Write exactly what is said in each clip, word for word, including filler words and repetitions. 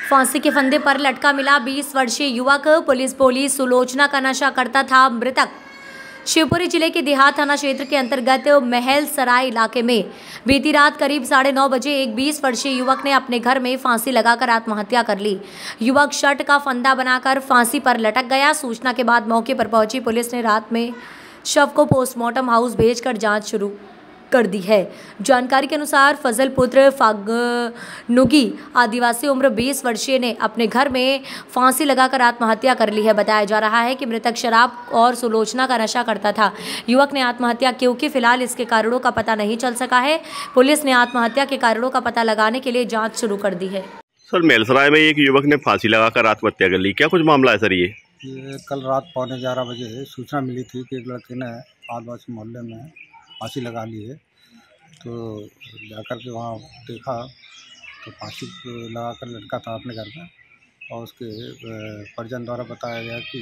फांसी के फंदे पर लटका मिला बीस वर्षीय युवक। पुलिस बोली सुलोचना का नशा करता था मृतक। शिवपुरी जिले के देहात थाना क्षेत्र के अंतर्गत महल सराय इलाके में बीती रात करीब साढ़े नौ बजे एक बीस वर्षीय युवक ने अपने घर में फांसी लगाकर आत्महत्या कर ली। युवक शर्ट का फंदा बनाकर फांसी पर लटक गया। सूचना के बाद मौके पर पहुंची पुलिस ने रात में शव को पोस्टमार्टम हाउस भेजकर जांच शुरू कर दी है। जानकारी के अनुसार फजल पुत्र फागनुगी आदिवासी उम्र बीस वर्षीय ने अपने घर में फांसी लगाकर आत्महत्या कर ली है। बताया जा रहा है कि मृतक शराब और सुलोचना का नशा करता था। युवक ने आत्महत्या क्योंकि फिलहाल इसके कारणों का पता नहीं चल सका है। पुलिस ने आत्महत्या के कारणों का पता लगाने के लिए जाँच शुरू कर दी है। सर, मेलसराय में एक युवक ने फांसी लगाकर आत्महत्या कर ली, क्या कुछ मामला है सर? ये ये कल रात पौने ग्यारह बजे सूचना मिली थी कि एक लड़के ने आदिवासी मोहल्ले में फांसी लगा ली है। तो जाकर के वहाँ देखा तो फांसी लगाकर लड़का था अपने घर में, और उसके परिजन द्वारा बताया गया कि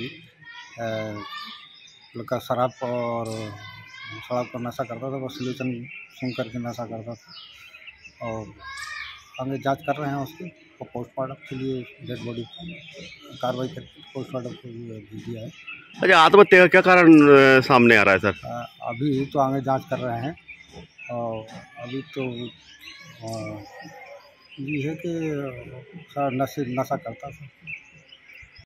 लड़का शराब और शराब का नशा करता था, वो सोल्यूशन सूंघ करके नशा करता था। और आगे जांच कर रहे हैं उसकी, और पोस्टमार्टम के लिए डेड बॉडी कार्रवाई कर पोस्टमार्टम को भेज दिया है। अच्छा, आत्महत्या का क्या कारण सामने आ रहा है सर? अभी तो आगे जांच कर रहे हैं, और अभी तो ये है कि नशे नशा करता था।